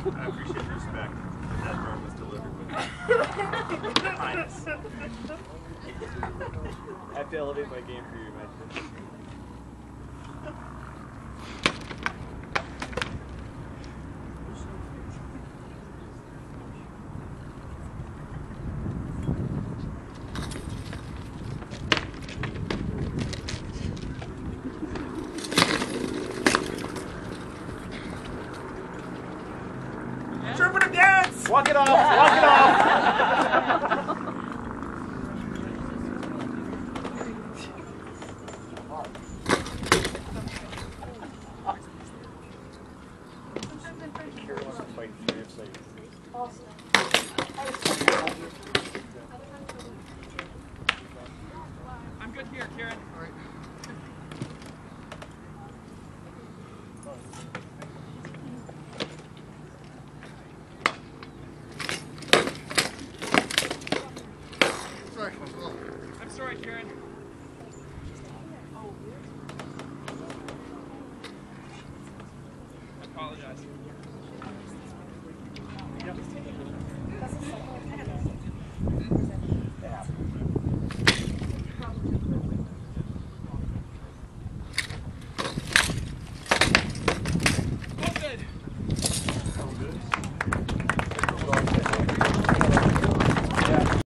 I appreciate the respect that burn was delivered with. Kindness. I have to elevate my game for you, man. Interpretive dance! Walk it off! Walk it off! I'm good here, Kieran. All right. I'm sorry, Kieran. I apologize.